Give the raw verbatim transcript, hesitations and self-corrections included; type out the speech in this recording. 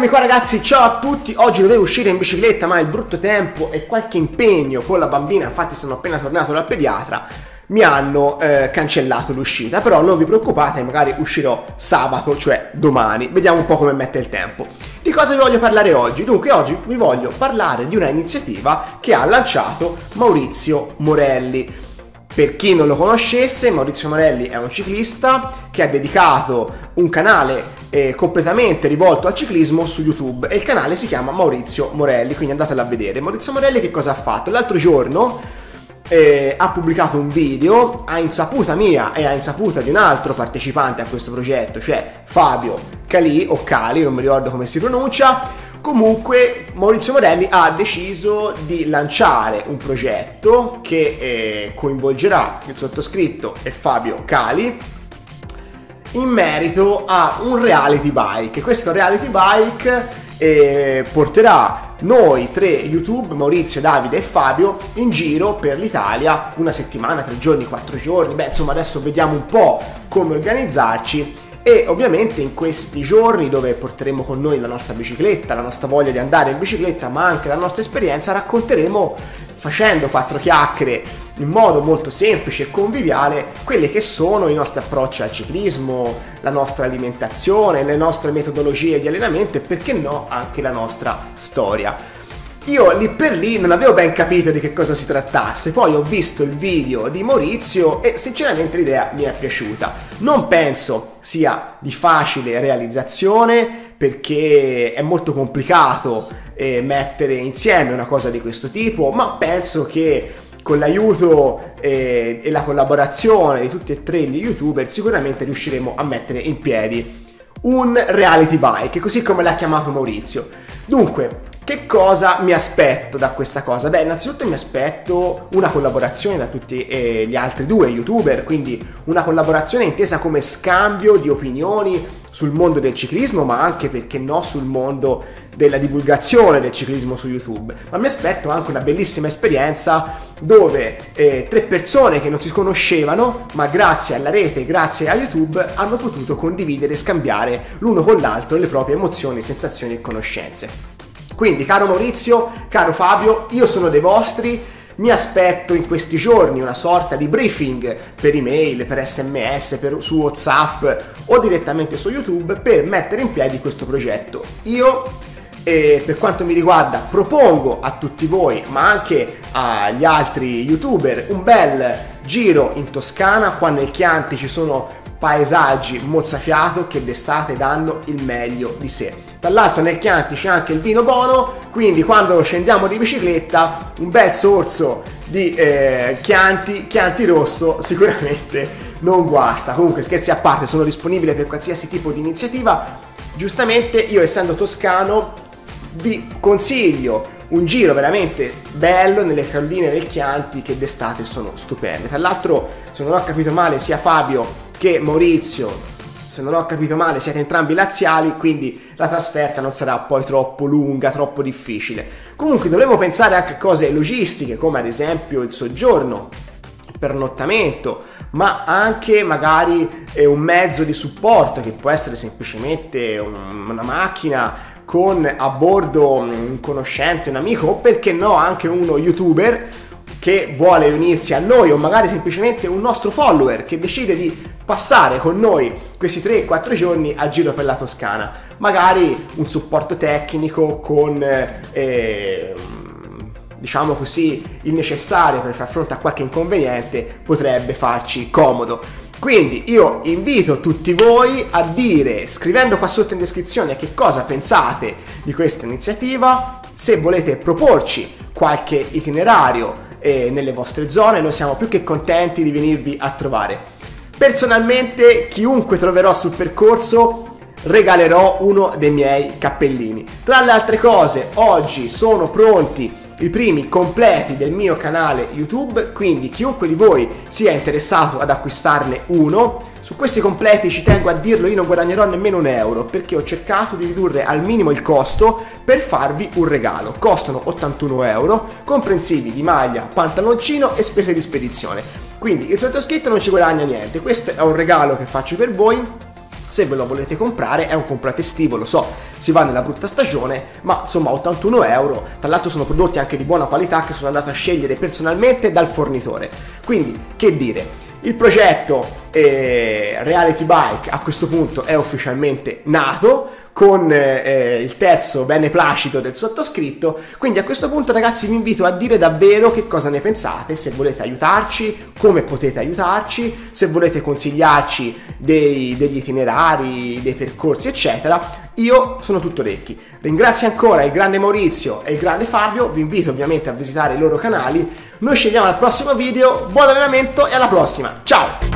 Eccomi qua ragazzi, ciao a tutti. Oggi dovevo uscire in bicicletta ma il brutto tempo e qualche impegno con la bambina, infatti sono appena tornato dal pediatra, mi hanno eh, cancellato l'uscita. Però non vi preoccupate, magari uscirò sabato, cioè domani. Vediamo un po' come mette il tempo. Di cosa vi voglio parlare oggi? Dunque oggi vi voglio parlare di una iniziativa che ha lanciato Maurizio Morelli. Per chi non lo conoscesse, Maurizio Morelli è un ciclista che ha dedicato un canale eh, completamente rivolto al ciclismo su YouTube e il canale si chiama Maurizio Morelli, quindi andatelo a vedere. Maurizio Morelli che cosa ha fatto? L'altro giorno eh, ha pubblicato un video a insaputa mia e a insaputa di un altro partecipante a questo progetto, cioè Fabio Cali o Cali, non mi ricordo come si pronuncia. Comunque Maurizio Morelli ha deciso di lanciare un progetto che eh, coinvolgerà il sottoscritto e Fabio Cali in merito a un reality bike. Questo reality bike eh, porterà noi tre YouTube, Maurizio, Davide e Fabio, in giro per l'Italia una settimana, tre giorni, quattro giorni. Beh, insomma, adesso vediamo un po' come organizzarci. E ovviamente in questi giorni dove porteremo con noi la nostra bicicletta, la nostra voglia di andare in bicicletta, ma anche la nostra esperienza, racconteremo, facendo quattro chiacchiere in modo molto semplice e conviviale, quelli che sono i nostri approcci al ciclismo, la nostra alimentazione, le nostre metodologie di allenamento e perché no anche la nostra storia. Io lì per lì non avevo ben capito di che cosa si trattasse, poi ho visto il video di Maurizio e sinceramente l'idea mi è piaciuta. Non penso sia di facile realizzazione perché è molto complicato eh, mettere insieme una cosa di questo tipo, ma penso che con l'aiuto eh, e la collaborazione di tutti e tre gli youtuber sicuramente riusciremo a mettere in piedi un reality bike, così come l'ha chiamato Maurizio. Dunque, che cosa mi aspetto da questa cosa? Beh, innanzitutto mi aspetto una collaborazione da tutti eh, gli altri due youtuber, quindi una collaborazione intesa come scambio di opinioni sul mondo del ciclismo, ma anche, perché no, sul mondo della divulgazione del ciclismo su YouTube. Ma mi aspetto anche una bellissima esperienza dove eh, tre persone che non si conoscevano, ma grazie alla rete, grazie a YouTube, hanno potuto condividere e scambiare l'uno con l'altro le proprie emozioni, sensazioni e conoscenze. Quindi, caro Maurizio, caro Fabio, io sono dei vostri, mi aspetto in questi giorni una sorta di briefing per email, per sms, per, su WhatsApp o direttamente su YouTube per mettere in piedi questo progetto. Io, eh, per quanto mi riguarda, propongo a tutti voi, ma anche agli altri YouTuber, un bel giro in Toscana. Qua nel Chianti ci sono paesaggi mozzafiato che d'estate danno il meglio di sé. Tra l'altro nel Chianti c'è anche il vino buono, quindi quando scendiamo di bicicletta un bel sorso di eh, Chianti, Chianti rosso sicuramente non guasta. Comunque, scherzi a parte, sono disponibile per qualsiasi tipo di iniziativa. Giustamente io, essendo toscano, vi consiglio un giro veramente bello nelle colline del Chianti che d'estate sono stupende. Tra l'altro, se non ho capito male, sia Fabio che Maurizio, se non ho capito male, siete entrambi laziali, quindi la trasferta non sarà poi troppo lunga, troppo difficile. Comunque dovremo pensare anche a cose logistiche, come ad esempio il soggiorno, il pernottamento, ma anche magari eh, un mezzo di supporto che può essere semplicemente un, una macchina con a bordo un conoscente, un amico, o perché no anche uno youtuber che vuole unirsi a noi, o magari semplicemente un nostro follower che decide di passare con noi questi tre quattro giorni a giro per la Toscana. Magari un supporto tecnico con eh, diciamo così il necessario per far fronte a qualche inconveniente potrebbe farci comodo. Quindi io invito tutti voi a dire, scrivendo qua sotto in descrizione, che cosa pensate di questa iniziativa, se volete proporci qualche itinerario eh, nelle vostre zone. Noi siamo più che contenti di venirvi a trovare. Personalmente, chiunque troverò sul percorso regalerò uno dei miei cappellini. Tra le altre cose, oggi sono pronti i primi completi del mio canale YouTube, quindi chiunque di voi sia interessato ad acquistarne uno. Su questi completi, ci tengo a dirlo, io non guadagnerò nemmeno un euro perché ho cercato di ridurre al minimo il costo per farvi un regalo. Costano ottantuno euro, comprensivi di maglia, pantaloncino e spese di spedizione. Quindi il sottoscritto non ci guadagna niente, questo è un regalo che faccio per voi. se ve lo volete comprare. È un completo estivo, lo so, si va nella brutta stagione, ma insomma ottantuno euro. Tra l'altro sono prodotti anche di buona qualità che sono andato a scegliere personalmente dal fornitore. Quindi, che dire, il progetto eh, Reality Bike a questo punto è ufficialmente nato, con eh, il terzo beneplacito del sottoscritto. Quindi a questo punto, ragazzi, vi invito a dire davvero che cosa ne pensate, se volete aiutarci, come potete aiutarci, se volete consigliarci dei, degli itinerari, dei percorsi eccetera. Io sono tutto orecchi. Ringrazio ancora il grande Maurizio e il grande Fabio, vi invito ovviamente a visitare i loro canali. Noi ci vediamo al prossimo video, buon allenamento e alla prossima, ciao!